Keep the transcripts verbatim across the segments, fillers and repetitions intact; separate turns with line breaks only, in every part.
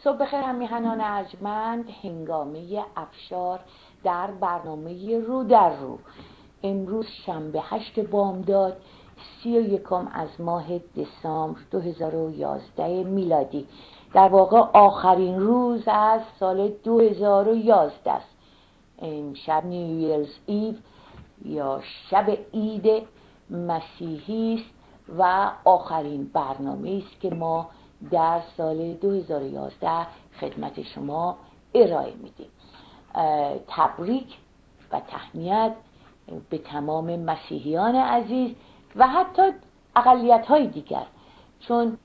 صبح بخیر هم میهنان ارجمند. هنگامه افشار در برنامه رو در رو. امروز شنبه هشت بامداد سی و یکم از ماه دسامبر دو هزار و یازده میلادی، در واقع آخرین روز از سال دو هزار و یازده است. امشب نیویرز ایو یا شب عید مسیحی است و آخرین برنامه است که ما در سال دو هزار و یازده خدمت شما ارائه میدیم. تبریک و تهنیت به تمام مسیحیان عزیز و حتی اقلیت‌های دیگر، چون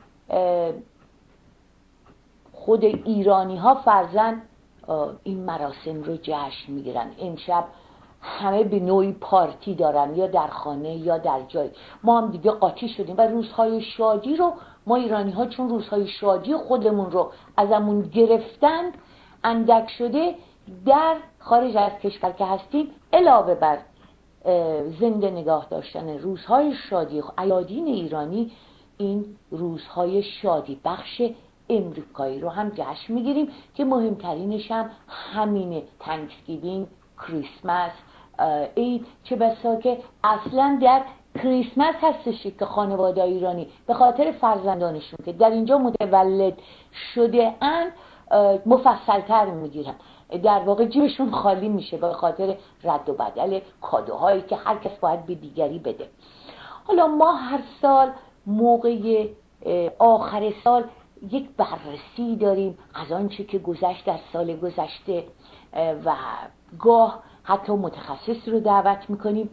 خود ایرانی ها فرزن این مراسم رو جشن میگیرن. امشب همه به نوعی پارتی دارن، یا در خانه یا در جای. ما هم دیگه قاطی شدیم و روزهای شادی رو ما ایرانی ها، چون روزهای شادی خودمون رو ازمون گرفتند، اندک شده در خارج از کشور که هستیم، علاوه بر زنده نگاه داشتن روزهای شادی ایادین ایرانی، این روزهای شادی بخش امریکایی رو هم جشن میگیریم که مهمترینش هم همینه: تانکسگیوینگ، کریسمس، عید. چه بسا که اصلا در کریسمس هستش که خانواده ایرانی به خاطر فرزندانشون که در اینجا متولد شده اند مفصلتر میگیرن، در واقع جیبشون خالی میشه به خاطر رد و بدل کادوهایی که هر کس باید به دیگری بده. حالا ما هر سال موقع آخر سال یک بررسی داریم از آنچه که گذشت در سال گذشته و گاه حتی متخصص رو دعوت میکنیم.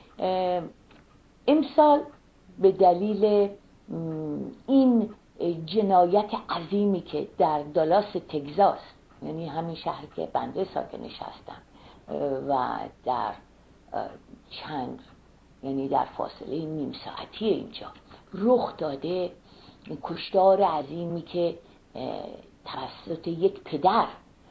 امسال به دلیل این جنایت عظیمی که در دالاس تگزاس، یعنی همین شهر که بنده ساکنش هستم و در چند یعنی در فاصله نیم ساعتی اینجا رخ داده، کشتار عظیمی که توسط یک پدر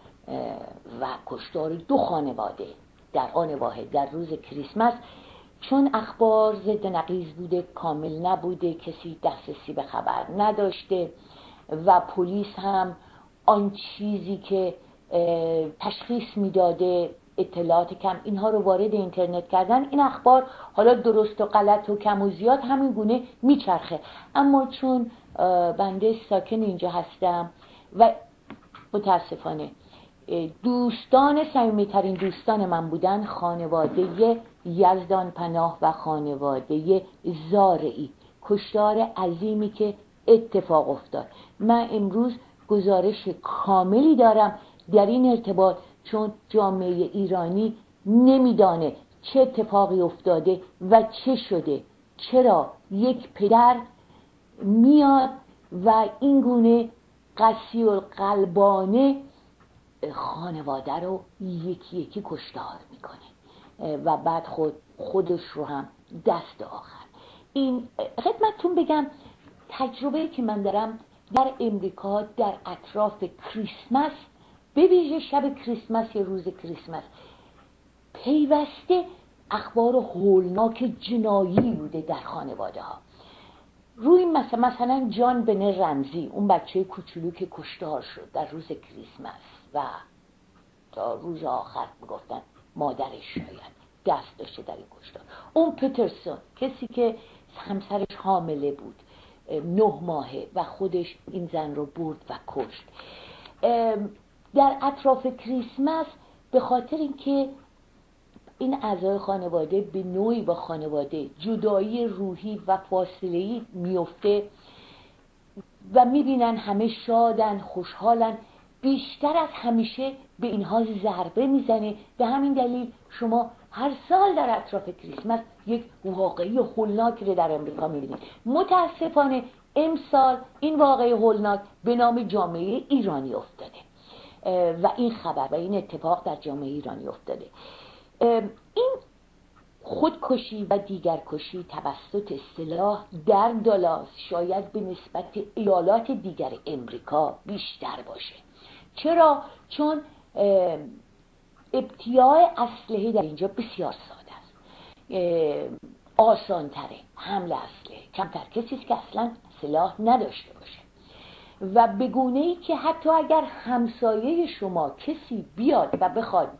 و کشتار دو خانواده در آن واحد در روز کریسمس، چون اخبار ضد نقیض بوده، کامل نبوده، کسی دسترسی به خبر نداشته و پلیس هم آن چیزی که تشخیص میداده، اطلاعات کم، اینها رو وارد اینترنت کردن. این اخبار حالا درست و غلط و کم و زیاد همین گونه میچرخه، اما چون بنده ساکن اینجا هستم و متاسفانه دوستان صمیمی‌ترین دوستان من بودن، خانواده یزدان پناه و خانواده زارعی، کشتار عظیمی که اتفاق افتاد. من امروز گزارش کاملی دارم در این ارتباط، چون جامعه ایرانی نمیدانه چه اتفاقی افتاده و چه شده. چرا یک پدر میاد و این گونه قسی القلبانه خانواده رو یکی یکی کشتار میکنه و بعد خود خودش رو هم دست آخر. این خدمتتون بگم تجربه‌ای که من دارم در امریکا در اطراف کریسمس، به ویژه شب کریسمس یا روز کریسمس، پیوسته اخبار هولناک جنایی بوده در خانواده ها. روی مثلا مثلا جان بن رمزی، اون بچه کوچولو که کشتار شد در روز کریسمس و تا روز آخر میگفتن مادرش شاید دست داشته در این کشتار. اون پترسون، کسی که همسرش حامله بود نه ماهه و خودش این زن رو برد و کشت در اطراف کریسمس، به خاطر اینکه این اعضای خانواده به نوعی با خانواده جدایی روحی و فاصله‌ای میفته و میبینن همه شادن، خوشحالن، بیشتر از همیشه به اینها ضربه میزنه. به همین دلیل شما هر سال در اطراف کریسمس یک واقعی هولناک رو در امریکا میبینید. متاسفانه امسال این واقعی هولناک به نام جامعه ایرانی افتاده و این خبر و این اتفاق در جامعه ایرانی افتاده. این خودکشی و دیگرکشی توسط سلاح در دالاس شاید به نسبت ایالات دیگر امریکا بیشتر باشه. چرا؟ چون ابتیاع اسلحه در اینجا بسیار ساده است، آسان تره حمل اسلحه، کمتر کسی است که اصلا سلاح نداشته باشه و به گونه‌ای که حتی اگر همسایه شما کسی بیاد و بخواد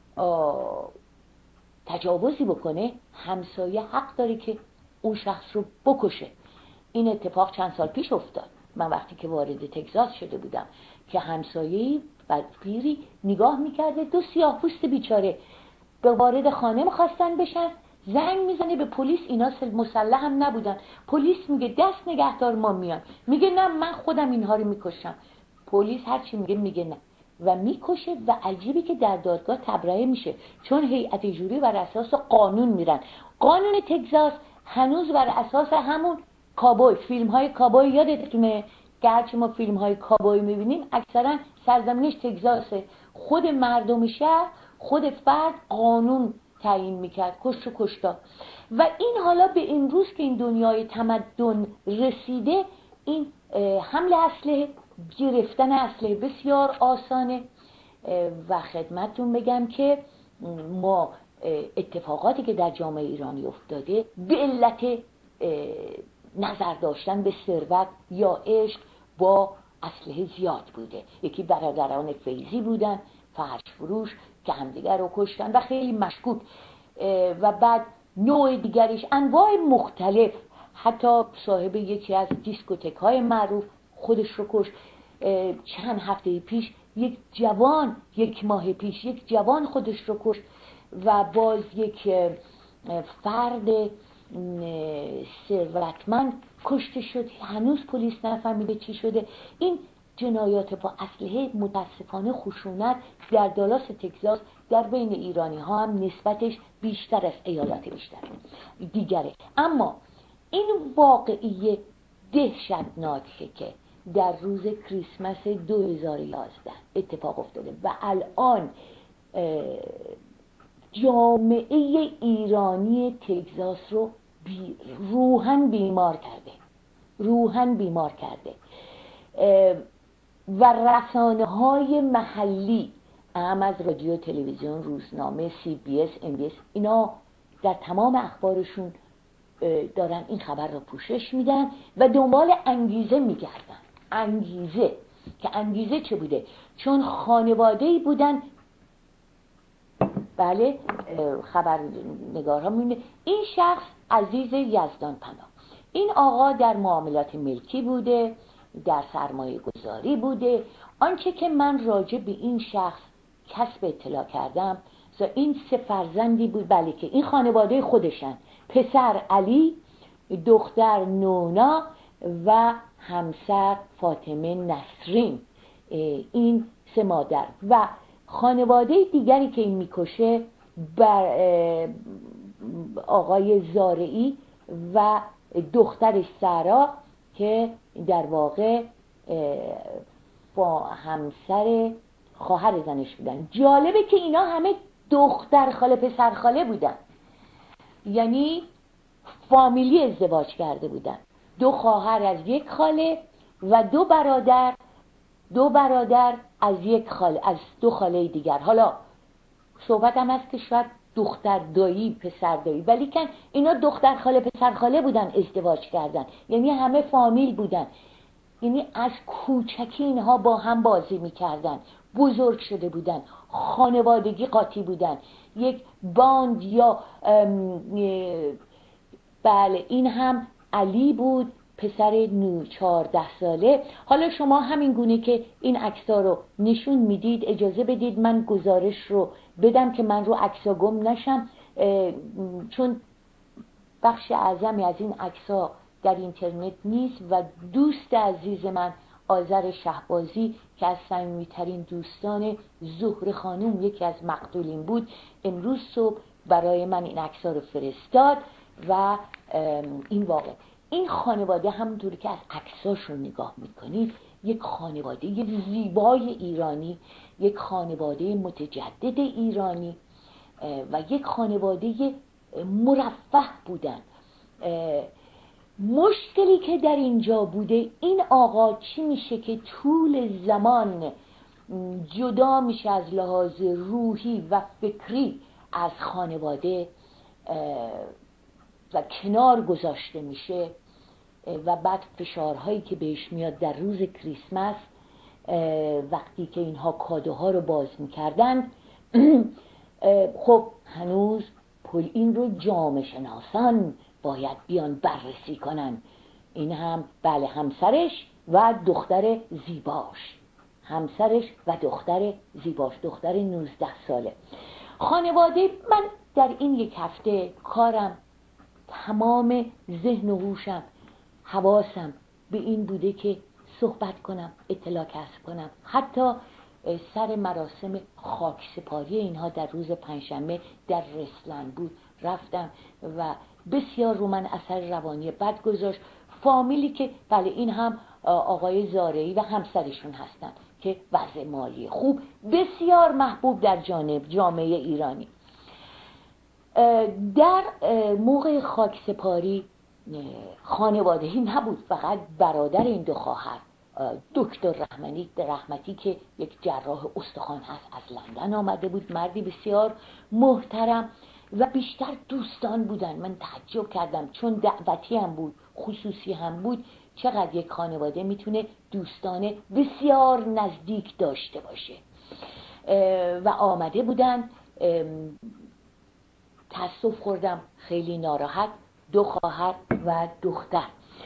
تجاوزی بکنه، همسایه حق داره که اون شخص رو بکشه. این اتفاق چند سال پیش افتاد. من وقتی که وارد تگزاس شده بودم که همسایه‌ای بدبیری نگاه میکرده، دو سیاه‌پوست بیچاره به وارد خانه میخواستن بشن، زنگ میزنه به پلیس، اینا مسلح هم نبودن. پلیس میگه دست نگهدار، ما میان. میگه نه من خودم اینها رو میکشم. پلیس هرچی میگه میگه نه و میکشه. و عجیبی که در دادگاه تبرئه میشه، چون هیئت جوری بر اساس قانون میرن. قانون تگزاس هنوز بر اساس همون کابوی، فیلم های کابوی یادتونه؟ گرچه ما فیلم های کابوی میبینیم اکثرا سرزمینش تگزاسه. خود مردم شهر، خود فرد قانون تعیین میکرد کشت و کشتا. و این حالا به امروز که این دنیای تمدن رسیده، این حمل اسلحه، گرفتن اسلحه بسیار آسانه. و خدمتتون بگم که ما اتفاقاتی که در جامعه ایرانی افتاده به علت نظر داشتن به ثروت یا عشق با اسلحه زیاد بوده. یکی برادران فیضی بودن، فرش فروش، که همدیگر رو کشتن و خیلی مشکوک. و بعد نوع دیگرش انواع مختلف، حتی صاحب یکی از دیسکوتک های معروف خودش رو کشت. چند هفته پیش یک جوان، یک ماه پیش یک جوان خودش رو کشت. و باز یک فرد ثروتمند کشته شد، هنوز پلیس نفهمیده چی شده. این جنایات با اسلحه متاسفانه خشونت در دالاس تگزاس در بین ایرانی ها هم نسبتش بیشتر از ایالات بیشتر دیگره. اما این واقعیه دهشتناکه که در روز کریسمس دو هزار و یازده اتفاق افتاده و الان جامعه ایرانی تگزاس رو بی روحاً بیمار کرده، روحاً بیمار کرده. و رسانه های محلی، هم از رادیو، تلویزیون، روزنامه، سی بی اس، ام بی اس، اینا در تمام اخبارشون دارن این خبر رو پوشش میدن و دنبال انگیزه میگردن. انگیزه که انگیزه چه بوده؟ چون خانواده‌ای بودن، بله خبرنگارها میبینه این شخص عزیز یزدان پناه، این آقا در معاملات ملکی بوده، در سرمایه گذاری بوده. آنچه که من راجع به این شخص کسب اطلاع کردم، این سه فرزندی بود، بله، که این خانواده خودشن: پسر علی، دختر نونا و همسر فاطمه نسرین. این سه مادر و خانواده دیگری که این میکشه بر آقای زارعی و دخترش سارا که در واقع با همسر خواهر زنش بودن. جالبه که اینا همه دختر خاله پسر خاله بودن، یعنی فامیلی ازدواج کرده بودن. دو خواهر از یک خاله و دو برادر دو برادر از یک خاله، از دو خاله دیگر. حالا صحبت هم هست که شاید دختر دایی پسر دایی، ولی کن اینا دختر خاله پسر خاله بودن، ازدواج کردن، یعنی همه فامیل بودن. یعنی از کوچکی اینها با هم بازی میکردن، بزرگ شده بودن، خانوادگی قاطی بودن، یک باند یا بله. این هم علی بود، پسر نو چهارده ساله. حالا شما همین گونه که این عکس‌ها رو نشون میدید، اجازه بدید من گزارش رو بدم که من رو عکس‌ها گم نشم، چون بخش اعظمی از این عکس‌ها در اینترنت نیست و دوست عزیز من آذر شهبازی که از صمیمی‌ترین دوستان زهره خانم، یکی از مقتولین بود، امروز صبح برای من این عکس‌ها رو فرستاد. و این واقع این خانواده همونطوری که از عکساشون نگاه میکنید یک خانواده زیبای ایرانی، یک خانواده متجدد ایرانی و یک خانواده مرفه بودن. مشکلی که در اینجا بوده، این آقا چی میشه که طول زمان جدا میشه از لحاظ روحی و فکری از خانواده و کنار گذاشته میشه. و بعد فشارهایی که بهش میاد در روز کریسمس وقتی که اینها کادوها رو باز میکردن. خب هنوز پل این رو جامعه شناسان باید بیان بررسی کنن. این هم بله همسرش و دختر زیباش، همسرش و دختر زیباش، دختر نوزده ساله. خانواده من در این یک هفته کارم، تمام ذهن و هوشم، حواسم به این بوده که صحبت کنم، اطلاع کسب کنم. حتی سر مراسم خاکسپاری اینها در روز پنجشنبه در رسلن بود، رفتم و بسیار رو من اثر روانی بد گذاشت. فامیلی که بله این هم آقای زارعی و همسرشون هستن که وضع مالی خوب، بسیار محبوب در جانب جامعه ایرانی. در موقع خاکسپاری خانواده‌ای نبود، فقط برادر این دو خواهر، دکتر رحمتی رحمتی که یک جراح استخوان هست از لندن آمده بود، مردی بسیار محترم و بیشتر دوستان بودن. من تعجب کردم چون دعوتی هم بود، خصوصی هم بود، چقدر یک خانواده میتونه دوستان بسیار نزدیک داشته باشه. و آمده بودن. تأسف خوردم، خیلی ناراحت، دو خواهر و دختر.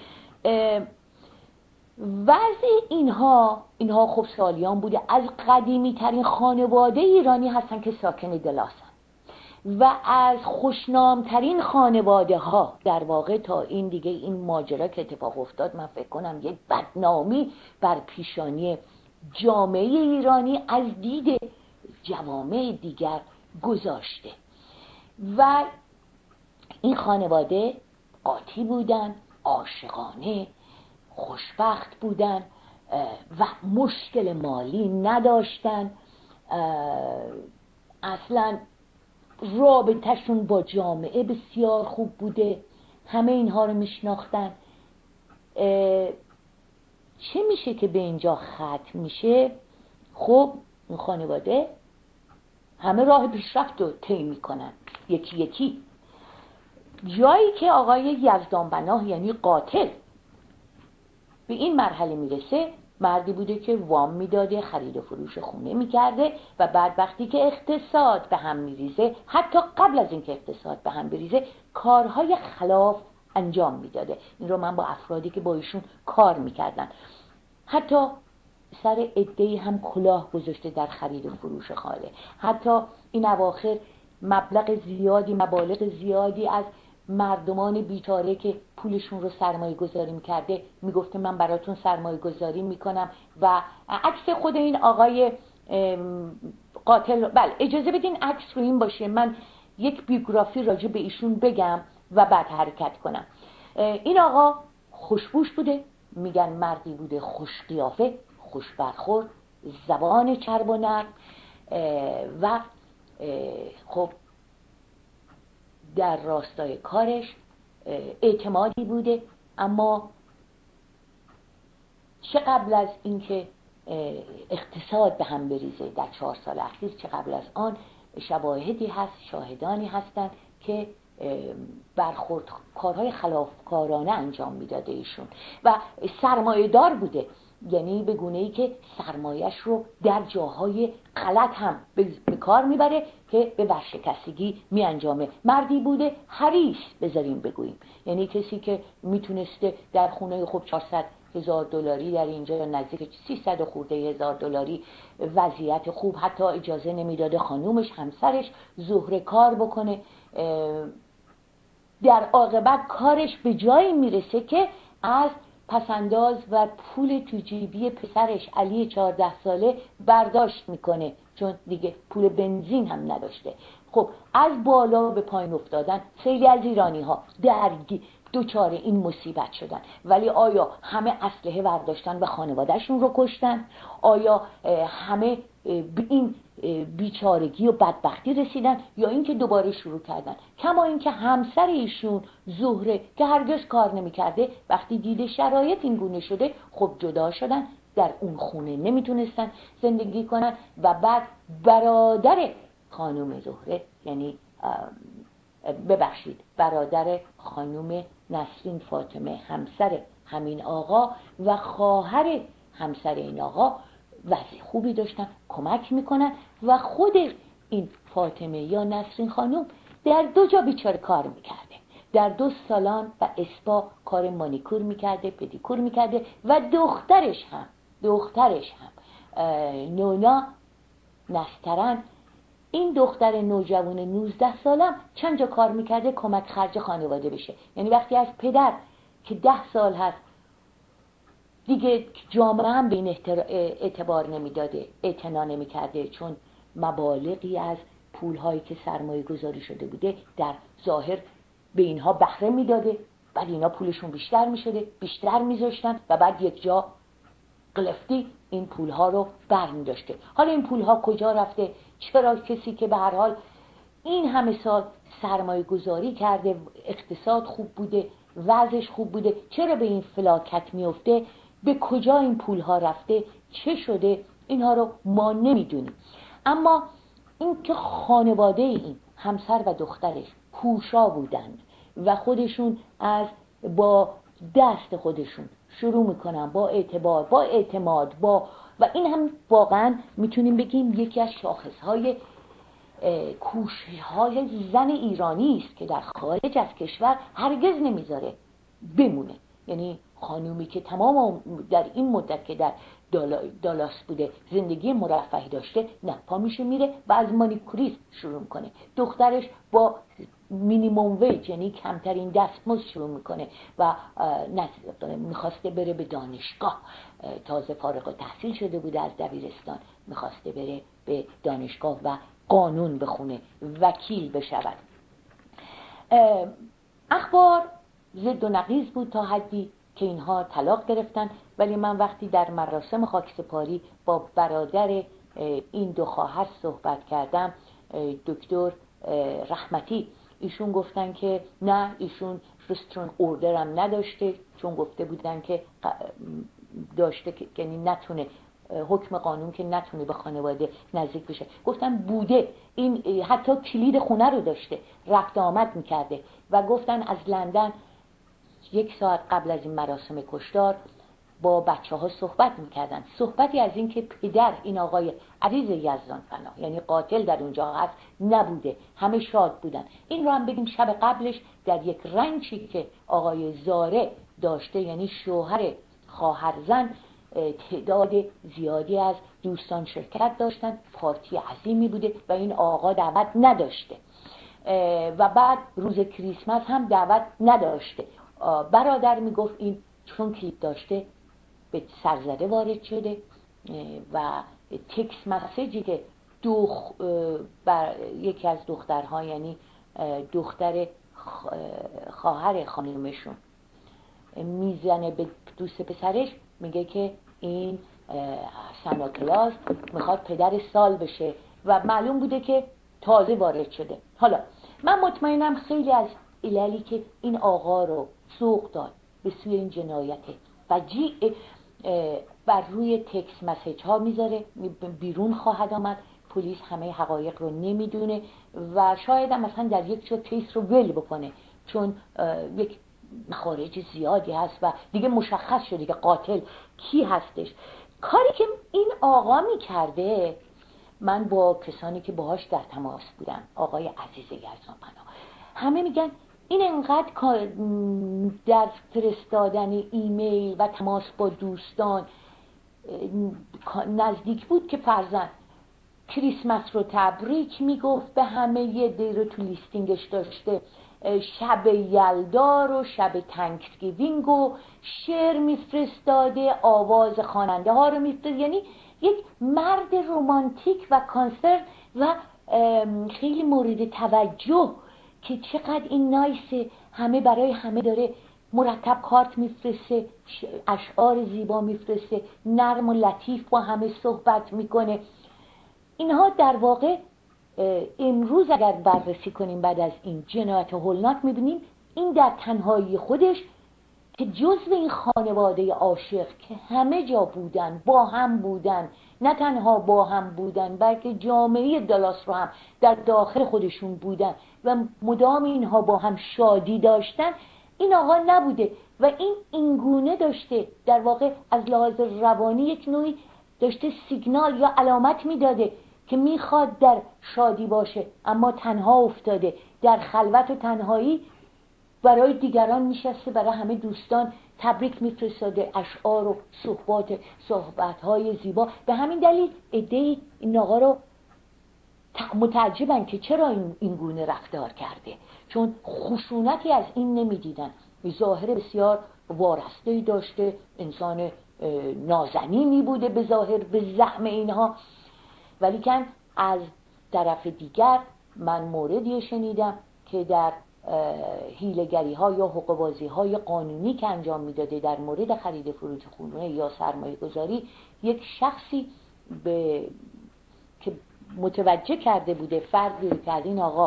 وضع اینها اینها خب سالیان بوده، از قدیمی ترین خانواده ایرانی هستن که ساکن دلاسن و از خوشنام ترین خانواده ها. در واقع تا این دیگه این ماجرا که اتفاق افتاد، من فکر کنم یک بدنامی بر پیشانی جامعه ایرانی از دید جوامع دیگر گذاشته. و این خانواده قاطی بودن، عاشقانه، خوشبخت بودن و مشکل مالی نداشتن. اصلا رابطهشون با جامعه بسیار خوب بوده، همه اینها رو میشناختن. چه میشه که به اینجا ختم میشه؟ خب این خانواده همه راه پیشرفت رو طی میکنن یکی یکی. جایی که آقای یزدانبناه یعنی قاتل به این مرحله میرسه، مردی بوده که وام میداده، خرید و فروش خونه میکرده و بعد وقتی که اقتصاد به هم میریزه، حتی قبل از اینکه اقتصاد به هم بریزه، کارهای خلاف انجام میداده. این رو من با افرادی که با ایشون کار میکردن، حتی سر عده‌ای هم کلاه گذاشته در خرید و فروش خاله. حتی این اواخر مبلغ زیادی مبالغ زیادی از مردمان بیچاره که پولشون رو سرمایه گذاری میکرده میگفته من براتون سرمایه گذاری میکنم. و عکس خود این آقای قاتل، بله اجازه بدین عکس رو این باشه، من یک بیوگرافی راجع به ایشون بگم و بعد حرکت کنم. این آقا خوشبوش بوده، میگن مردی بوده خوش قیافه، خوش برخورد، زبان چرب و نرم و خب در راستای کارش اعتمادی بوده. اما چه قبل از اینکه اقتصاد به هم بریزه در چهار سال اخیر، چه قبل از آن، شواهدی هست، شاهدانی هستند که برخورد کارهای خلافکارانه انجام میداده ایشون و سرمایه دار بوده، یعنی به گونه‌ای که سرمایش رو در جاهای غلط هم به کار میبره که به ورشکستگی می انجامه. مردی بوده حریص بذاریم بگوییم، یعنی کسی که میتونسته در خونه خب چهارصد هزار دلاری در اینجا نزدیک سیصد خورده هزار دلاری وضعیت خوب، حتی اجازه نمیداده خانومش همسرش ظهر کار بکنه. در عاقبت کارش به جایی میرسه که از پسنداز و پول تو جیبی پسرش علی چهارده ساله برداشت میکنه، چون دیگه پول بنزین هم نداشته. خب از بالا به پایین افتادن، خیلی از ایرانی ها درگی دوچار این مصیبت شدن. ولی آیا همه اسلحه برداشتن و خانوادهشون رو کشتن؟ آیا همه به این بیچارگی و بدبختی رسیدن، یا اینکه دوباره شروع کردن؟ کما اینکه همسر ایشون زهره که هرگز کار نمی‌کرده، وقتی دیده شرایط این گونه شده، خب جدا شدن، در اون خونه نمیتونستن زندگی کنن. و بعد برادر خانم زهره، یعنی ببخشید برادر خانم نسرین فاطمه همسر همین آقا و خواهر همسر این آقا وضع خوبی داشتن، کمک میکنن و خود این فاطمه یا نسرین خانم در دو جا بیچاره کار میکرده، در دو سالن و اسپا کار مانیکور میکرده، پدیکور میکرده و دخترش هم دخترش هم نونا نسترن، این دختر نوجوان نوزده سالم چند جا کار میکرده کمک خرج خانواده بشه. یعنی وقتی از پدر که ده سال هست دیگه جامعه هم به این اعتبار نمیداده، اعتنا نمیکرده، چون مبالغی از پولهایی که سرمایه گذاری شده بوده در ظاهر به اینها بهره میداده، بعد اینا پولشون بیشتر میشده، بیشتر میذاشتن و بعد یک جا قلفتی این پولها رو برمی داشته. حالا این پولها کجا رفته؟ چرا کسی که به هر حال این همه سال سرمایه گذاری کرده، اقتصاد خوب بوده، وضعش خوب بوده، چرا به این فلاکت میفته؟ به کجا این پولها رفته؟ چه شده؟ اینها رو ما نمیدونیم. اما این که خانواده این همسر و دخترش کوشا بودند و خودشون از با دست خودشون شروع میکنن، با اعتبار، با اعتماد، با و این هم واقعا میتونیم بگیم یکی از شاخصهای کوشش‌های زن ایرانی است که در خارج از کشور هرگز نمیذاره بمونه. یعنی خانومی که تمام در این مدت که در دالاس بوده زندگی مرفهی داشته، نه پا میشه میره و از مانیکوریست شروع میکنه، دخترش با مینیموم ویج یعنی کمترین دستمزد شروع میکنه و میخواسته بره به دانشگاه، تازه فارغ التحصیل شده بوده از دبیرستان، میخواسته بره به دانشگاه و قانون بخونه، وکیل بشود. اخبار ضد و نقیض بود تا حدی که اینها طلاق گرفتن، ولی من وقتی در مراسم خاکسپاری با برادر این دو خواهر صحبت کردم، دکتر رحمتی، ایشون گفتن که نه، ایشون رسترون اوردر هم نداشته، چون گفته بودن که داشته که یعنی نتونه، حکم قانون که نتونه به خانواده نزدیک بشه. گفتن بوده، این حتی کلید خونه رو داشته، رفت آمد میکرده و گفتن از لندن یک ساعت قبل از این مراسم کشتار با بچه ها صحبت میکردن، صحبتی از این که پدر این آقای عزیز یزدان پناه یعنی قاتل در اونجا هست نبوده، همه شاد بودن. این رو هم بگیم شب قبلش در یک رنچی که آقای زاره داشته، یعنی شوهر خواهرزن، تعداد زیادی از دوستان شرکت داشتن، پارتی عظیمی بوده و این آقا دعوت نداشته و بعد روز کریسمس هم دعوت نداشته. برادر میگفت این چون کلیپ داشته به سرزده وارد شده و تکس مسیجی که دو بر یکی از دخترها، یعنی دختر خواهر خانمشون میزنه به دوست پسرش، میگه که این سنا کلاس میخواد پدر سال بشه و معلوم بوده که تازه وارد شده. حالا من مطمئنم خیلی از عللی که این آقا رو سوق داد به سوی این جنایت فجیع بر روی تکس مسیج ها میذاره، بیرون خواهد آمد، پلیس همه حقایق رو نمیدونه و شاید هم مثلا در یک جا کیس رو ول بکنه، چون یک مخارج زیادی هست و دیگه مشخص شده که قاتل کی هستش. کاری که این آقا میکرده، من با کسانی که باهاش در تماس بودم، آقای عزیز یزدان پناه، همه میگن این انقدر در فرستادن ایمیل و تماس با دوستان نزدیک بود که فرزند کریسمس رو تبریک میگفت به همه، یه دی رو تو لیستینگش داشته، شب یلدا رو، شب تنکسگیوینگ و شعر میفرستاده، آواز خواننده ها رو میفرستاده، یعنی یک مرد رومانتیک و کانسرن و خیلی مورد توجه که چقدر این نایسه، همه برای همه داره مرتب کارت میفرسته، اشعار زیبا میفرسته، نرم و لطیف با همه صحبت میکنه. اینها در واقع امروز اگر بررسی کنیم بعد از این جنایت هولناک میبینیم این در تنهایی خودش که جزو این خانواده عاشق که همه جا بودن، با هم بودن، نه تنها با هم بودن بلکه جامعه دالاس رو هم در داخل خودشون بودن و مدام اینها با هم شادی داشتن، این آقا نبوده و این اینگونه داشته در واقع از لحاظ روانی یک نوعی داشته سیگنال یا علامت میداده که میخواد در شادی باشه، اما تنها افتاده در خلوت و تنهایی. برای دیگران میشسته، برای همه دوستان تبریک میفرستاده، اشعار و صحبات صحبت‌های زیبا. به همین دلیل عده‌ای این آقا رو متعجبن که چرا این این گونه رفتار کرده، چون خشونتی از این نمیدیدن. ظاهر بسیار وارسته‌ای داشته، انسان نازنینی بوده به ظاهر، به زعم اینها. ولیکن از طرف دیگر من موردی شنیدم که در حیله‌گری ها یا حقوق‌بازی های قانونی که انجام میداده در مورد خرید فروش خونه یا سرمایه گذاری، یک شخصی به که متوجه کرده بوده فردی رو که این آقا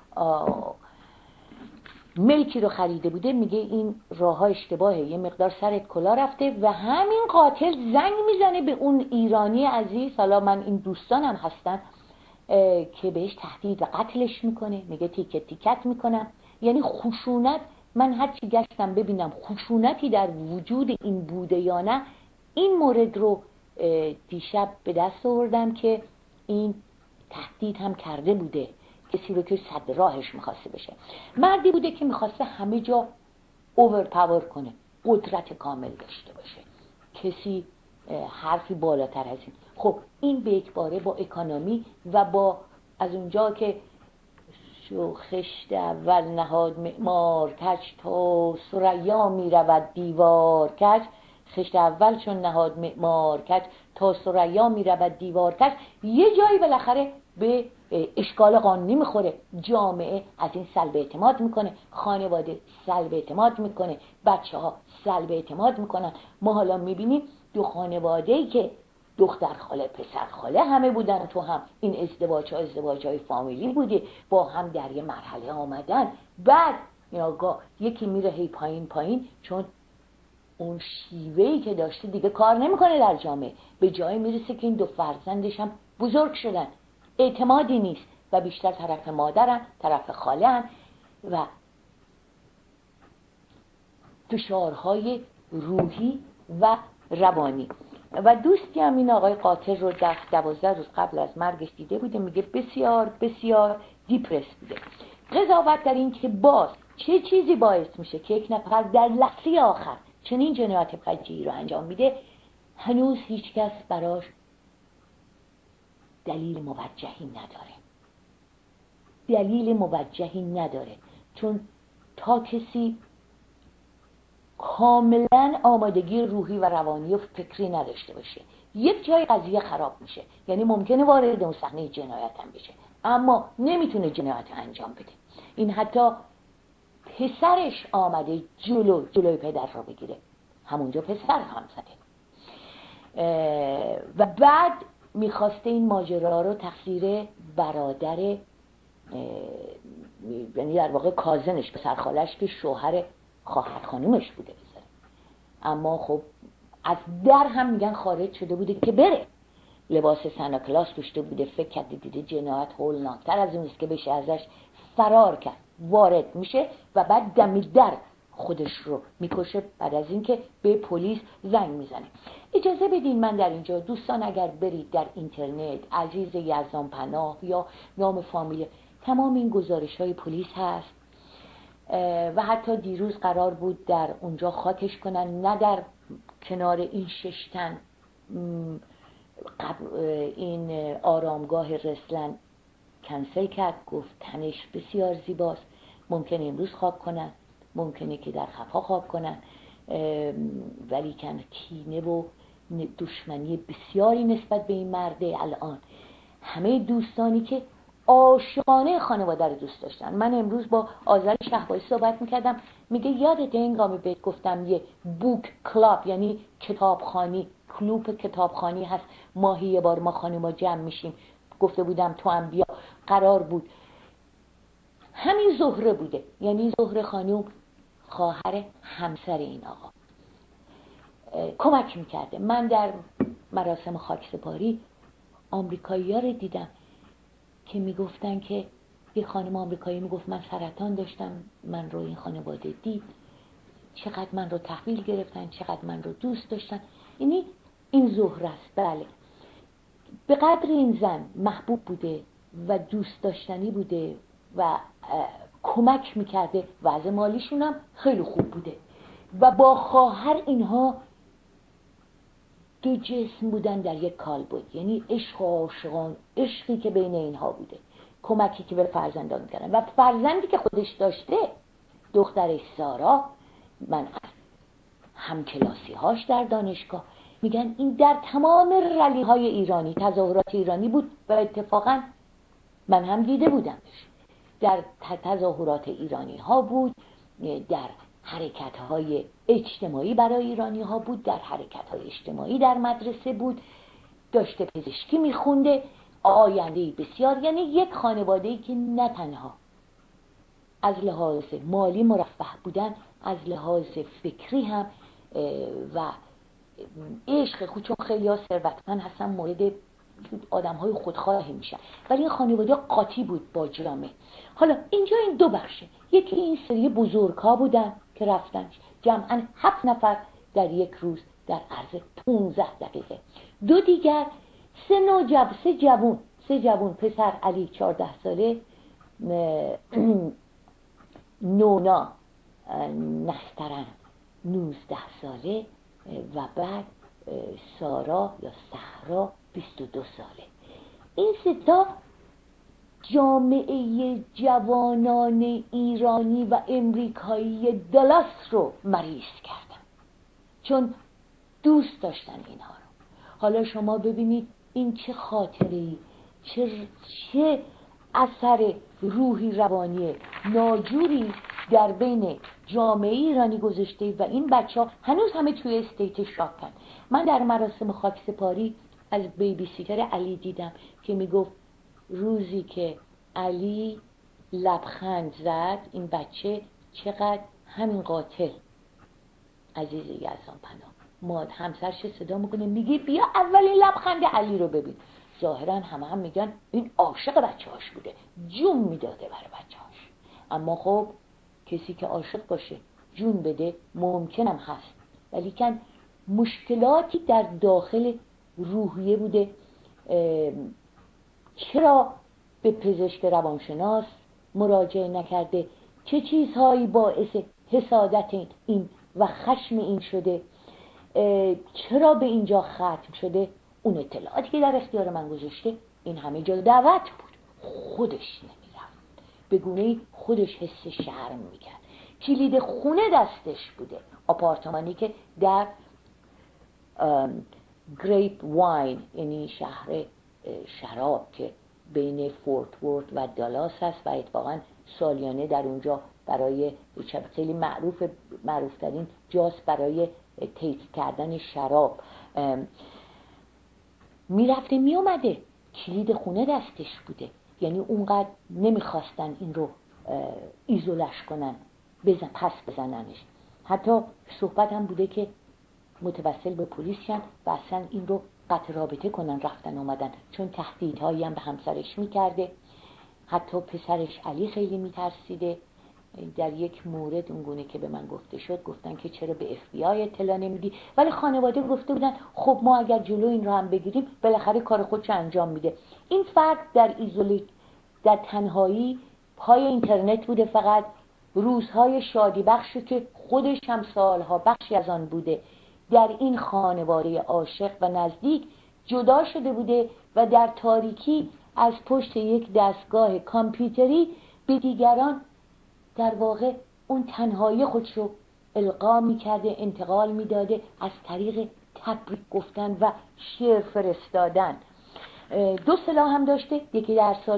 ملکی رو خریده بوده، میگه این راه ها اشتباهه، یه مقدار سرت کلا رفته. و همین قاتل زنگ میزنه به اون ایرانی عزیز، حالا من این دوستانم هستن، که بهش تهدید و قتلش میکنه، میگه تیکت تیکت میکنم. یعنی خشونت، من هرچی گشتم ببینم خشونتی در وجود این بوده یا نه. این مورد رو دیشب به دست آوردم که این تهدید هم کرده بوده کسی رو که صد راهش میخواسته بشه. مردی بوده که میخواسته همه جا اوورپاور کنه، قدرت کامل داشته باشه، کسی حرفی بالاتر از این. خب این به یک باره با اکانومی و با از اونجا که شو خشت اول نهاد معمار کج تا ثریا می رود دیوار کج، خشت اول چون نهاد معمار کج تا ثریا می رود دیوار کج، یه جایی بالاخره به اشکال قانونی میخوره. جامعه از این سلب اعتماد میکنه، خانواده سلب اعتماد میکنه، بچه ها سلب اعتماد میکنن. ما حالا میبینیم دو خانواده‌ای که دختر خاله پسر خاله همه بودن تو هم، این ازدواج ها ازدواج های فامیلی بوده، با هم در یه مرحله آمدن. بعد یا یکی میره هی پایین پایین، چون اون شیوهی که داشته دیگه کار نمیکنه در جامعه. به جایی میرسه که این دو فرزندش هم بزرگ شدن، اعتمادی نیست و بیشتر طرف مادرن، طرف خاله‌ان و فشارهای روحی و روانی. و دوستی هم این آقای قاتل رو در دوازده روز قبل از مرگش دیده بوده، میگه بسیار بسیار دیپرس بوده. قضاوت در این که باز چه چیزی باعث میشه که یک نفر در لحظه آخر چنین جنایت فجیعی رو انجام میده، هنوز هیچ کس براش دلیل موجهی نداره. دلیل موجهی نداره چون تا کسی کاملا آمادگی روحی و روانی و فکری نداشته باشه، یک جای قضیه خراب میشه. یعنی ممکنه وارد اون صحنه جنایت هم بشه اما نمیتونه جنایت انجام بده. این حتی پسرش آمده جلو جلوی پدر رو بگیره، همونجا پسر هم زده و بعد میخواسته این ماجرا رو تقصیر برادر، یعنی در واقع کازنش، پسر خالش که شوهر خواهر خانومش بوده بذاره. اما خب از در هم میگن خارج شده بوده که بره، لباس سنا کلاس پوشیده بوده، فکر کرده دیده جنایت هولناکتر از اون است که بشه ازش فرار کرد. وارد میشه و بعد دمی در خودش رو میکشه بعد از اینکه به پلیس زنگ میزنه. اجازه بدین من در اینجا دوستان اگر برید در اینترنت عزیز یزدان پناه یا نام فامیل، تمام این گزارش های پلیس هست و حتی دیروز قرار بود در اونجا خاکش کنن، نه در کنار این ششتن این آرامگاه رسلن کنسل کرد، گفت تنش بسیار زیباست، ممکنه امروز خواب کنن، ممکنه که در خفا خواب کنن، ولی کن کینه و دشمنی بسیاری نسبت به این مرده. الان همه دوستانی که عاشقانه خانواده رو دوست داشتن، من امروز با آذر شهبازی صحبت میکردم، میگه یادت هنگامی بهت گفتم یه بوک کلاب یعنی کتابخانی، کلوپ کتابخانی هست، ماهی یه بار ما خانوما جمع میشیم، گفته بودم تو هم بیا. قرار بود همین زهره بوده، یعنی زهره خانوم خواهر همسر این آقا کمک میکرده. من در مراسم خاکسپاری آمریکایی ها رو دیدم که میگفتن که یه خانم آمریکایی میگفت من سرطان داشتم، من رو این خانواده دید چقدر من رو تحویل گرفتن، چقدر من رو دوست داشتن. یعنی این زهره است. بله، به قدر این زن محبوب بوده و دوست داشتنی بوده و کمک میکرده، وضع مالیشون هم خیلی خوب بوده و با خواهر اینها دو جسم بودن در یک کالبد، یعنی عشق و عاشقان، عشقی که بین اینها بوده، کمکی که به فرزندان کردن. و فرزندی که خودش داشته، دخترش سارا، من از همکلاسی هاش در دانشگاه میگن این در تمام رلی های ایرانی، تظاهرات ایرانی بود و اتفاقا من هم دیده بودمش، در تظاهرات ایرانی ها بود، در حرکت های اجتماعی برای ایرانی ها بود، در حرکت های اجتماعی در مدرسه بود، داشته پزشکی میخونده، آینده‌ای بسیار. یعنی یک خانواده‌ای که نه تنها از لحاظ مالی مرفه بودن، از لحاظ فکری هم و عشق خود، چون خیلی ها ثروتمند هستن مورد آدم های خودخواهی میشن، ولی این خانواده قاطی بود با جامعه. حالا اینجا این دو بخشه، یکی این سری بزرگ ها بودن که رفتن جمعا هفت نفر در یک روز در عرض پونزده دقیقه. دو دیگر سه نوجب سه جوون سه جوون پسر علی چهارده ساله، نونا نسترن نوزده ساله و بعد سارا یا صحرا بیست و دو ساله. این سه تا جامعه جوانان ایرانی و امریکایی دالاس رو مریض کردن، چون دوست داشتن اینها رو. حالا شما ببینید این چه خاطره‌ای، چه چه اثر روحی روانی ناجوری در بین جامعه ایرانی گذاشته و این بچه ها هنوز همه توی استیت شاکن. من در مراسم خاکسپاری از بیبی سیتر علی دیدم که میگفت روزی که علی لبخند زد، این بچه چقدر همین قاتل عزیز یزدان پناه ماد همسرش صدا میکنه میگه بیا اولین لبخند علی رو ببین. ظاهرا همه هم میگن این عاشق بچه هاش بوده، جون میداده برای بچه هاش. اما خب کسی که عاشق باشه جون بده ممکنم هست، ولی کن مشکلاتی در داخل روحیه بوده. چرا به پزشک روانشناس مراجعه نکرده؟ چه چیزهایی باعث حسادت این و خشم این شده؟ چرا به اینجا ختم شده؟ اون اطلاعاتی که در اختیار من گذاشته این همه جا دعوت بود، خودش نمیرفت، به گونه‌ای خودش حس شرم میکرد. کلید خونه دستش بوده، آپارتمانی که در گریپ واین، یعنی شهر شراب که بین فورت ورت و دالاس هست و اتفاقا سالیانه در اونجا برای خیلی معروف معروف ترین جاست برای تیک کردن شراب، میرفته میومده، کلید خونه دستش بوده. یعنی اونقدر نمیخواستن این رو ایزولش کنن، بزن پس بزننش. حتی صحبت هم بوده که متوسل به پلیس شن و اصلا این رو قطع رابطه کنن رفتن اومدن، چون تهدیدهایی هم به همسرش میکرده. حتی پسرش علی خیلی میترسیده. در یک مورد اونگونه که به من گفته شد گفتن که چرا به اف بی آی اطلاع نمیدی، ولی خانواده گفته بودن خب ما اگر جلو این رو هم بگیریم بالاخره کار خودش انجام میده. این فرد در ایزولی، در تنهایی پای اینترنت بوده، فقط روزهای شادی بخشی که خودش هم سالها بخشی از آن بوده در این خانواده عاشق و نزدیک جدا شده بوده و در تاریکی از پشت یک دستگاه کامپیوتری به دیگران در واقع اون تنهایی خودش رو القا میکرده، انتقال میداده از طریق تبریک گفتن و شعر فرستادن. دو سلاح هم داشته، یکی در سال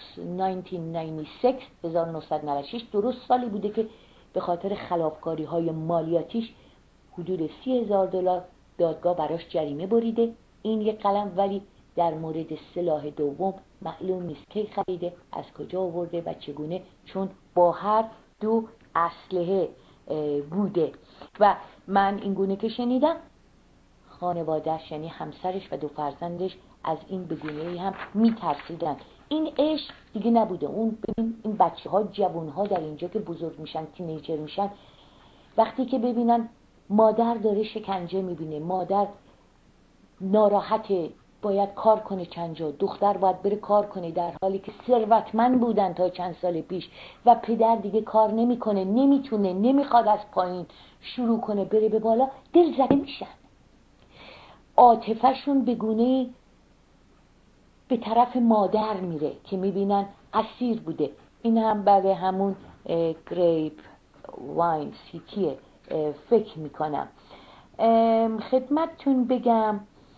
هزار و نهصد و نود و شش درست سالی بوده که به خاطر خلافکاری های مالیاتیش حدود سی هزار دلار دادگاه براش جریمه بریده این یک قلم، ولی در مورد سلاح دوم معلوم نیست کی خریده، از کجا آورده و چگونه، چون با هر دو اسلحه بوده. و من این گونه که شنیدم خانواده‌اش یعنی همسرش و دو فرزندش از این بگونه‌ای هم میترسیدن. این عشق دیگه نبوده. اون ببین این بچه ها جوان ها در اینجا که بزرگ میشن، تینیجر میشن، وقتی که ببینن مادر داره شکنجه میبینه، مادر ناراحته، باید کار کنه چند جا، دختر باید بره کار کنه در حالی که ثروتمند بودن تا چند سال پیش و پدر دیگه کار نمیکنه، نمیتونه، نمیخواد از پایین شروع کنه بره به بالا، دل زده میشن. عاطفه‌شون به گونه‌ای به طرف مادر میره که میبینن اسیر بوده. این هم بعد همون گریپ واین سیتیه فکر میکنم. خدمتتون بگم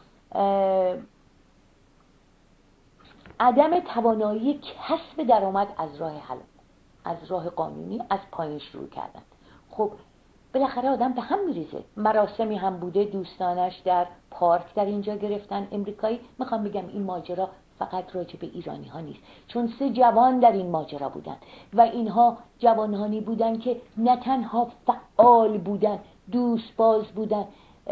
عدم توانایی کسب درآمد از راه حلال، از راه قانونی، از پایین شروع کردن. خب بالاخره آدم به هم میریزه. مراسمی هم بوده، دوستانش در پارک در اینجا گرفتن امریکایی. میخوام بگم این ماجرا فقط راجع به ایرانی ها نیست، چون سه جوان در این ماجرا بودن و اینها جوانهانی بودن که نه تنها فعال بودن، دوست باز بودن،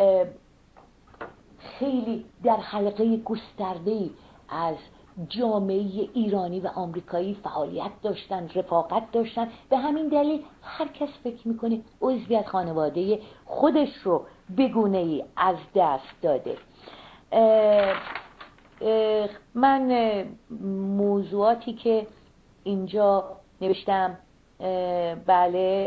خیلی در حلقه گسترده‌ای از جامعه ایرانی و آمریکایی فعالیت داشتن، رفاقت داشتن. به همین دلیل هر کس فکر میکنه عضویت خانواده خودش رو به گونه‌ای از دست داده. اه اه من موضوعاتی که اینجا نوشتم، بله،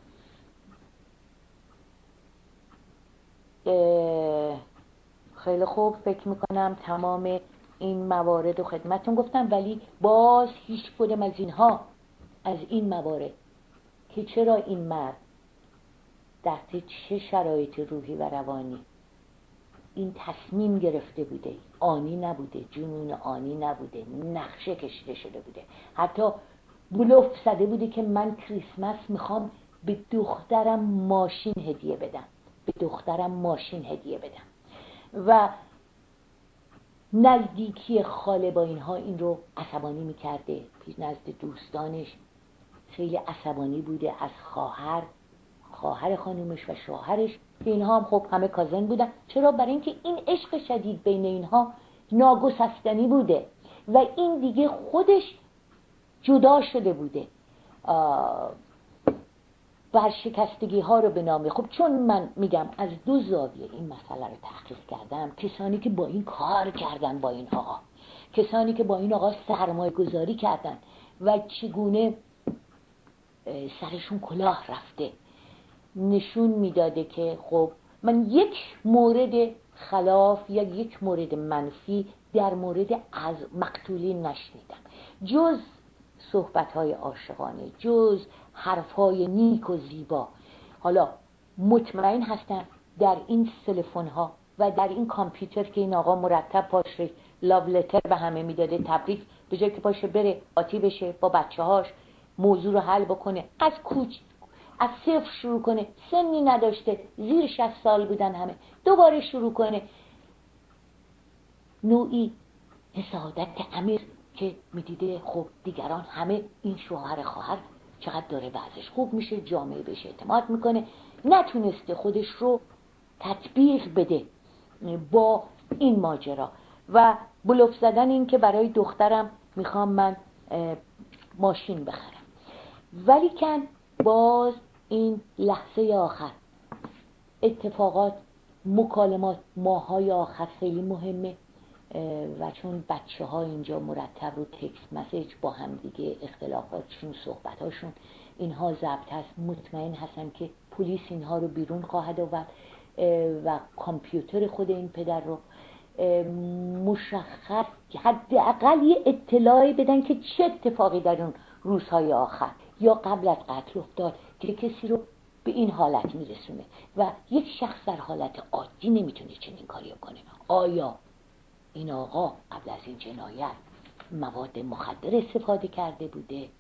خیلی خوب، فکر میکنم تمام این موارد و خدمتون گفتم، ولی باز هیچ کدوم از اینها، از این موارد که چرا این مرد تحت چه شرایط روحی و روانی این تصمیم گرفته بوده، آنی نبوده، جنون آنی نبوده، نقشه کشیده شده بوده، حتی بلوف زده بوده که من کریسمس میخوام به دخترم ماشین هدیه بدم، به دخترم ماشین هدیه بدم. و نزدیکی خاله با اینها این رو عصبانی میکرده، نزد دوستانش خیلی عصبانی بوده از خواهر خواهر خانومش و شوهرش که اینها هم خب همه کازن بودن. چرا؟ برای اینکه این عشق شدید بین اینها ناگسستنی بوده و این دیگه خودش جدا شده بوده. ورشکستگی ها رو به نام، خب چون من میگم از دو زاویه این مسئله رو تحقیق کردم، کسانی که با این کار کردن، با این آقا، کسانی که با این آقا سرمایه گذاری کردن و چگونه سرشون کلاه رفته، نشون میداده که خب من یک مورد خلاف یا یک مورد منفی در مورد از مقتولین نشنیدم، جز صحبت‌های عاشقانه، جز حرف‌های نیک و زیبا. حالا مطمئن هستم در این تلفن‌ها و در این کامپیوتر که این آقا مرتب پاشه لاو لتر به همه میداده، تبریک، به جای که پاشه بره آتی بشه با بچه‌هاش موضوع رو حل بکنه، از کوچ از صفر شروع کنه، سنی نداشته، زیر شصت سال بودن همه، دوباره شروع کنه نوعی حسادت عمیق که میدیده خب دیگران همه این شوهر خواهر چقدر داره وضعش خوب میشه، جامعه بهش اعتماد میکنه، نتونسته خودش رو تطبیق بده با این ماجرا و بلوف زدن این که برای دخترم میخوام من ماشین بخرم. ولی کن باز این لحظه آخر اتفاقات، مکالمات ماهای آخر خیلی مهمه و چون بچه ها اینجا مرتب رو تکست مسیج با هم دیگه اختلافاتشون، صحبتاشون اینها ضبط هست، مطمئن هستن که پلیس اینها رو بیرون خواهد آورد و کامپیوتر خود این پدر رو مشخص حداقل یه اطلاعی بدن که چه اتفاقی در اون روزهای آخر یا قبل از قتل افتاد که کسی رو به این حالت میرسونه و یک شخص در حالت عادی نمیتونه چنین کاری کنه. آیا این آقا قبل از این جنایت مواد مخدر استفاده کرده بوده؟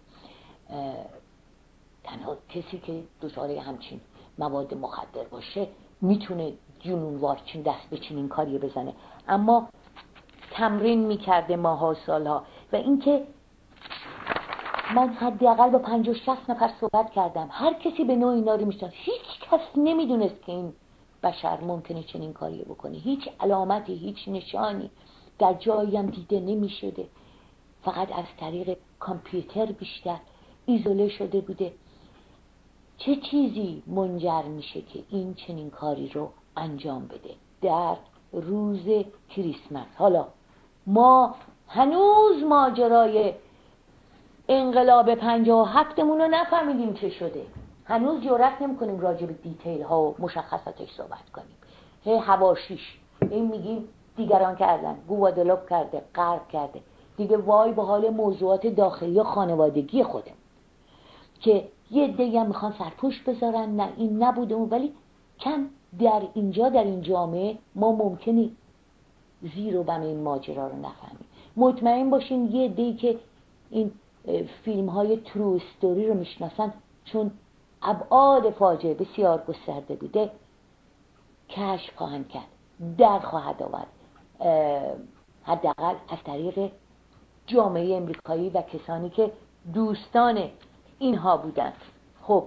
تنها کسی که دچار همچین مواد مخدر باشه میتونه جنونوار چین دست به چنین کاری بزنه، اما تمرین میکرده ماها سالها. و اینکه من حداقل با پنجاه شصت نفر صحبت کردم، هر کسی به نوع اینا رو میشناسه، هیچ کس نمیدونست که این بشر ممکنه چنین کاری بکنه، هیچ علامتی، هیچ نشانی در جایی هم دیده نمیشده، فقط از طریق کامپیوتر بیشتر ایزوله شده بوده. چه چیزی منجر میشه که این چنین کاری رو انجام بده در روز کریسمس؟ حالا ما هنوز ماجرای انقلاب پنجاه و هفتمون رو نفهمیدیم چه شده، هنوز جرأت نمی‌کنیم راجع به دیتیل ها و مشخصاتش صحبت کنیم. هی حواشیش این میگیم دیگران کردن، گوادلوپ کرده، غرب کرده، دیگه وای به حال موضوعات داخلی و خانوادگی خودم که یه عده‌ای هم میخوان سرپوش بذارن نه این نبوده اون، ولی کم در اینجا در این جامعه ما ممکنی زیر و بم این ماجرا رو نفهمیم. مطمئن باشین یه عده‌ای که این فیلم های ترو استوری رو میشناسن چون ابعاد فاجعه بسیار گسترده بوده کشف خواهند کرد، در خواهد آورد، حداقل از طریق جامعه امریکایی و کسانی که دوستان اینها بودند. خب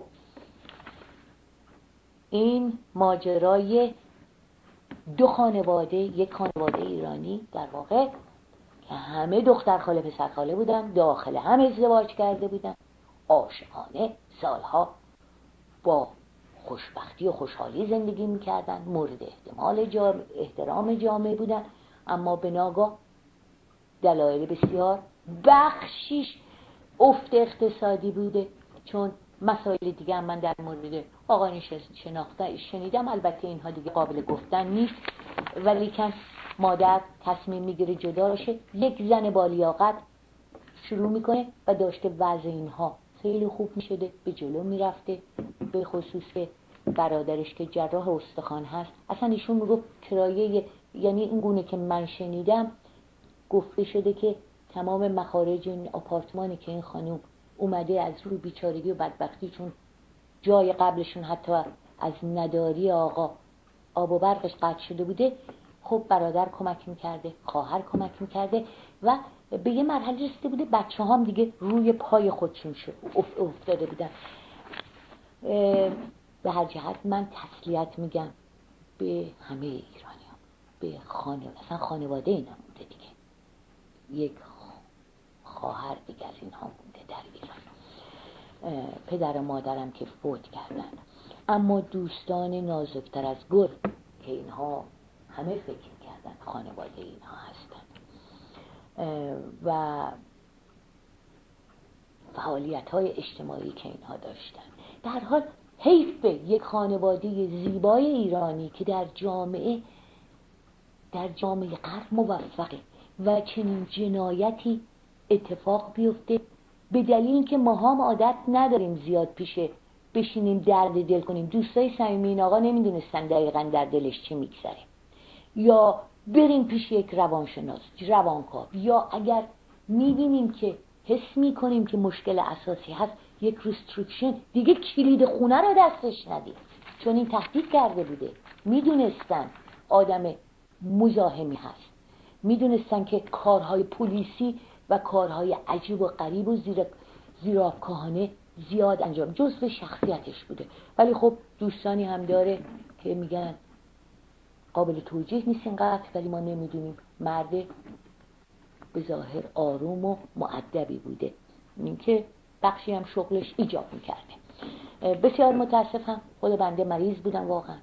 این ماجرای دو خانواده، یک خانواده ایرانی در واقع که همه دختر خاله پسر خاله بودن، داخل هم ازدواج کرده بودن، عاشقانه سالها با خوشبختی و خوشحالی زندگی میکردن، مورد احتمال جامع، احترام جامعه بودن، اما به ناگاه دلایل بسیار، بخشیش افت اقتصادی بوده، چون مسائل دیگه هم من در مورد آقایان شناخته شنیدم، البته اینها دیگه قابل گفتن نیست، ولی کن مادر تصمیم میگیره جدا شه، یک زن بالیاقت شروع میکنه و داشته وضع اینها خیلی خوب میشده، به جلو میرفته، به خصوص که برادرش که جراح استخوان هست اصلا ایشون میگفت کرایه، یعنی این گونه که من شنیدم گفته شده که تمام مخارج این آپارتمانی که این خانم اومده از روی بیچارگی و بدبختی، چون جای قبلشون حتی از نداری آقا آب و برقش قطع شده بوده، خب برادر کمک میکرده، خواهر کمک میکرده و به یه مرحله رسیده بوده بچه هم دیگه روی پای خودشون شد افتاده بودن. به هر جهت من تسلیت میگم به همه ایرانی ها، به خانواده، اصلا خانواده اینا بوده دیگه، یک خواهر دیگه از اینها بوده در ایران، پدر و مادرم که فوت کردن، اما دوستان نازکتر از گل که اینها همه فکر کردن خانواده اینها هستن و فعالیت های اجتماعی که اینها داشتن. در حال حیف یک خانواده زیبای ایرانی که در جامعه در جامعه غرب موفقه و چنین جنایتی اتفاق بیفته، به دلیل که ما هم عادت نداریم زیاد پیشه بشینیم درد دل کنیم. دوستای صمیمی این آقا نمیدونستن دقیقاً در دلش چی میگذره، یا بریم پیش یک روانشناس، روانکاو، یا اگر میبینیم که حس میکنیم که مشکل اساسی هست یک ریستریکشن، دیگه کلید خونه رو دستش ندید، چون این تهدید کرده بوده. میدونستن آدم مزاحمی هست، میدونستن که کارهای پلیسی و کارهای عجیب و غریب و زیر زیرکانه زیاد انجام، جزء شخصیتش بوده. ولی خب دوستانی هم داره که میگن قابل توجیه نیست این قتل، ولی ما نمیدونیم. مرد به ظاهر آروم و مؤدبی بوده، این که بخشی هم شغلش ایجاب میکرده. بسیار متاسفم، خود بنده مریض بودم واقعا.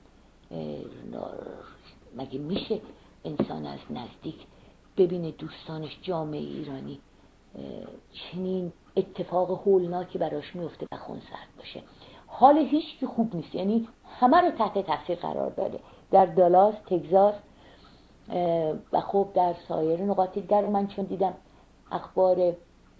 مگه میشه انسان از نزدیک ببینه دوستانش جامعه ایرانی چنین اتفاق هولناکی براش میفته و خونسرد باشه؟ حال هیچ کی خوب نیست، یعنی همه رو تحت تاثیر قرار داده در دالاس، تگزاس و خب در سایر نقاط دیگر. من چون دیدم اخبار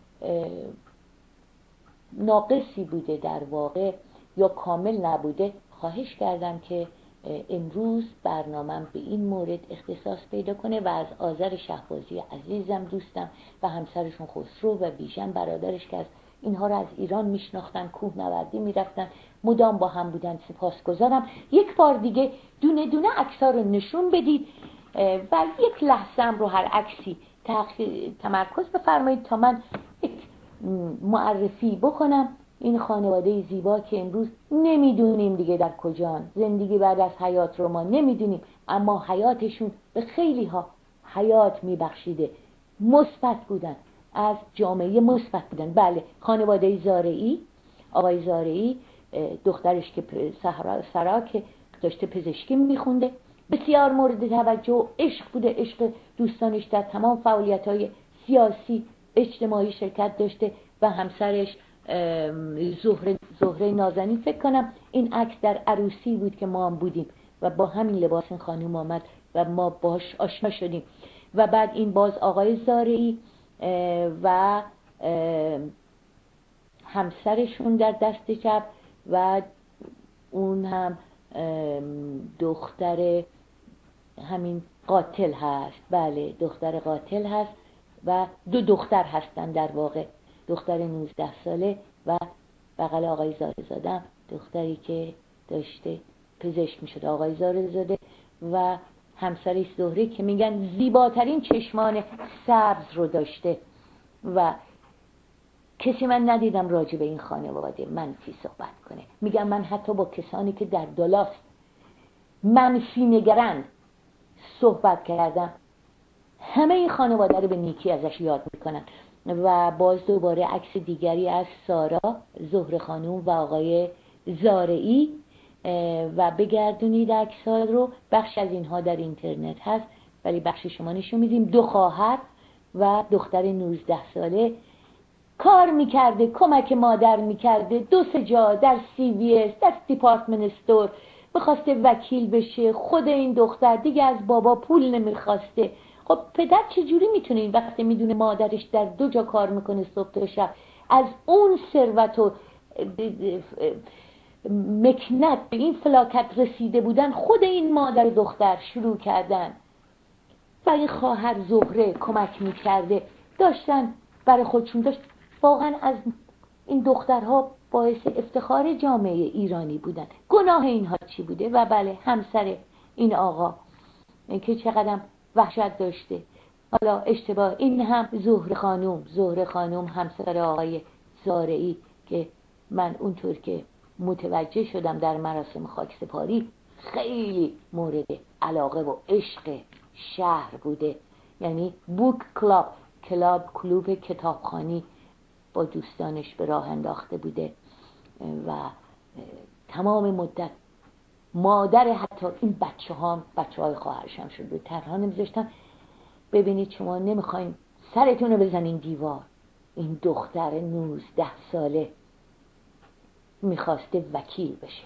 ناقصی بوده در واقع یا کامل نبوده، خواهش کردم که امروز برنامه‌ام به این مورد اختصاص پیدا کنه و از آذر شهبازی عزیزم دوستم و همسرشون خسرو و بیژن برادرش که از اینها رو از ایران میشناختن، کوهنوردی میرفتن، مدام با هم بودن، سپاسگزارم. یک بار دیگه دونه دونه عکس‌ها رو نشون بدید و یک لحظه هم رو هر عکسی تمرکز بفرمایید تا من یک معرفی بکنم این خانواده زیبا که امروز نمیدونیم دیگه در کجان، زندگی بعد از حیات رو ما نمیدونیم، اما حیاتشون به خیلی ها حیات میبخشیده، مثبت بودن، از جامعه مثبت بودن. بله، خانواده زارعی، آقای زارعی دخترش که سهرا سرا که داشته پزشکی میخونده، بسیار مورد توجه، عشق بوده، عشق دوستانش در تمام فعالیت‌های سیاسی اجتماعی شرکت داشته و همسرش زهره زهره نازنین، فکر کنم این عکس در عروسی بود که ما هم بودیم و با همین لباس این خانم آمد و ما باش آشنا شدیم. و بعد این باز آقای زارعی و همسرشون در دست چپ و اون هم دختر همین قاتل هست، بله دختر قاتل هست و دو دختر هستن در واقع، دختر نوزده ساله و بغل آقای زارزاده دختری که داشته پزشک میشد، آقای زارزاده و همسرش زهره که میگن زیباترین چشمان سبز رو داشته. و کسی من ندیدم راجع به این خانواده منفی صحبت کنه. میگم من حتی با کسانی که در دالاس منفی نگرند صحبت کردم، همه این خانواده رو به نیکی ازش یاد میکنن. و باز دوباره عکس دیگری از سارا، زهره خانوم و آقای زارعی و بگردونید عکس‌ها رو، بخش از اینها در اینترنت هست ولی بخش شما نشون میدیم. دو خواهر و دختر نوزده ساله کار میکرده، کمک مادر میکرده، دو سه جا در سی وی اس، در دیپارتمنت استور بخواسته وکیل بشه. خود این دختر دیگه از بابا پول نمیخواسته. خب پدر چجوری میتونه این وقتی میدونه مادرش در دو جا کار میکنه صبح تا شب، از اون ثروت و مکنت به این فلاکت رسیده بودن، خود این مادر و دختر شروع کردن و این خواهر زهره کمک میکرده، داشتن برای خودشون داشت. واقعا از این دخترها باعث افتخار جامعه ایرانی بودن. گناه اینها چی بوده؟ و بله همسر این آقا که چقدر وحشت داشته. حالا اشتباه این هم زهره خانوم، زهره خانوم همسر آقای زارعی که من اونطور که متوجه شدم در مراسم خاکسپاری خیلی مورد علاقه و عشق شهر بوده. یعنی بوک کلاب، کلاب کلوب کتابخوانی با دوستانش به راه انداخته بوده و تمام مدت مادر حتی این بچه ها بچه های خواهرش هم شده تنها نمیذاشتن. ببینید شما نمیخواین سرتون رو بزنین دیوار، این دختر نوزده ساله میخواسته وکیل بشه،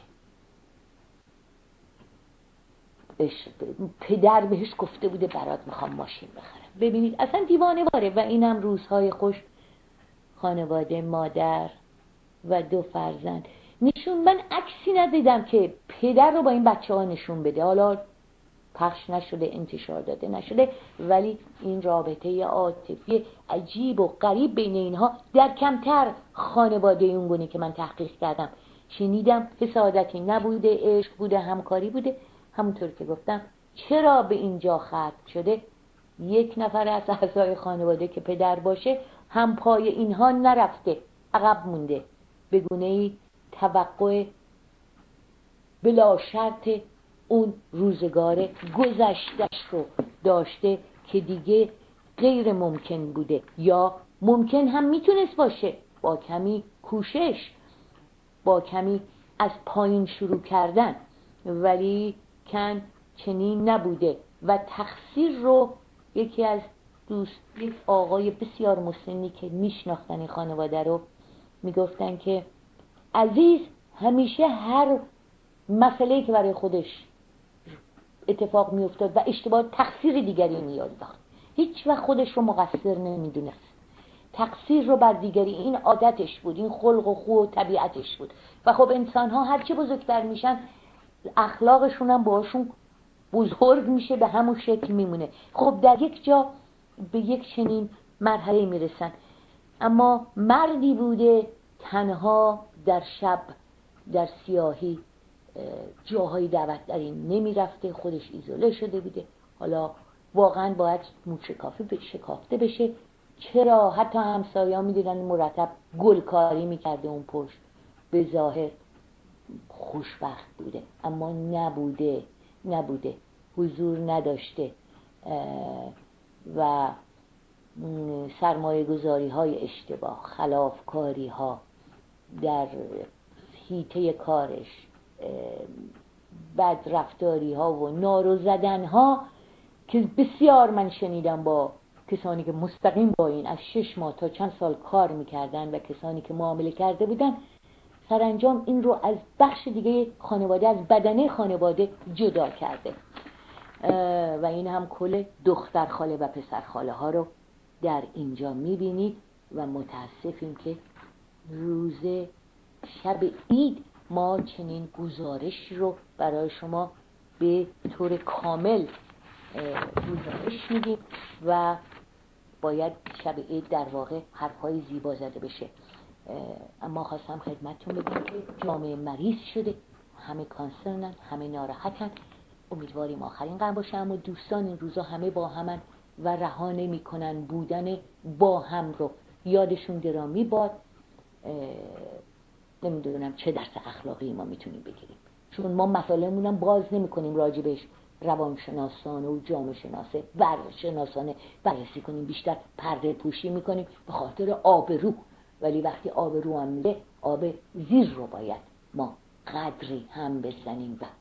پدر بهش گفته بوده برات میخوام ماشین بخرم. ببینید اصلا دیوانه واره. و اینم روزهای خوش، خانواده، مادر و دو فرزند. نشون من عکسی ندیدم که پدر رو با این بچه ها نشون بده، حالا پخش نشده، انتشار داده نشده، ولی این رابطه عاطفی عجیب و غریب بین اینها در کمتر خانواده اونگونه که من تحقیق کردم شنیدم. حسادتی نبوده، عشق بوده، همکاری بوده. همونطور که گفتم چرا به اینجا ختم شده؟ یک نفر از اعضای خانواده که پدر باشه هم پای اینها نرفته، عقب مونده، به گونه‌ای توقع بلا شرط اون روزگار گذشتش رو داشته که دیگه غیر ممکن بوده، یا ممکن هم میتونست باشه با کمی کوشش، با کمی از پایین شروع کردن، ولی کن چنین نبوده. و تقصیر رو یکی از دوست، یک آقای بسیار مسنی که میشناختن این خانواده رو میگفتن که عزیز همیشه هر مسئله‌ای که برای خودش اتفاق میافتاد و اشتباه تقصیر دیگری میانداخت، هیچ وقت خودش رو مقصر نمیدونست، تقصیر رو بر دیگری. این عادتش بود، این خلق و خو و طبیعتش بود. و خب انسان ها هرچی بزرگتر میشن اخلاقشون هم باشون بزرگ میشه، به همون شکل میمونه. خب در یک جا به یک چنین مرحله میرسن. اما مردی بوده تنها در شب در سیاهی جاهای دعوت در این نمیرفته، خودش ایزوله شده بوده. حالا واقعا باید موشکافی شکافته بشه. چرا؟ حتی همسایه‌ها میدیدن مرتب گلکاری میکرده اون پشت، به ظاهر خوشبخت بوده اما نبوده، نبوده، حضور نداشته و سرمایه گذاری های اشتباه، خلافکاری ها در حیطه کارش بد رفتاری ها و نارو زدن ها که بسیار من شنیدم با کسانی که مستقیم با این از شش ماه تا چند سال کار میکردن و کسانی که معامله کرده بودن، سرانجام این رو از بخش دیگه خانواده، از بدنه خانواده جدا کرده و این هم کل دختر خاله و پسر خاله ها رو در اینجا میبینید و متاسفیم که روز شب عید ما چنین گزارش رو برای شما به طور کامل گزارش میدیم و باید شب عید در واقع حرفای زیبا زده بشه. اما خواستم خدمتتون بگم که جامعه مریض شده، همه کانسرنن، همه ناراحتن. امیدواریم آخرین قرن باشه، اما دوستان این روزا همه با همن و رها نمی‌کنن بودن با هم رو. یادشون گرامی باد. نمیدونم چه درس اخلاقی ما میتونیم بگیریم، چون ما مسائلمون هم باز نمی‌کنیم راجبش روانشناسانه و جامعه شناسه ورشناسانه بررسی کنیم، بیشتر پرده پوشی میکنیم به خاطر آبرو. ولی وقتی آبرو هم میره، آب زیر رو باید ما قدری هم بزنیم و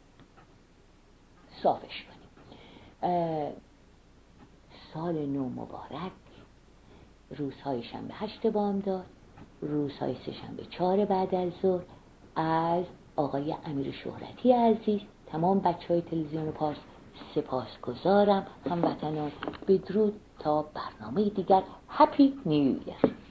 صافش کنیم. سال نو مبارک. روزهای شنبه هشت بامداد، روزهای سه شنبه چهار بعد از ظهر، از آقای امیر شهرتی عزیز، تمام بچه های تلویزیون پارس سپاس گذارم. هموطنان بدرود تا برنامه دیگر. هپی نیو ایر.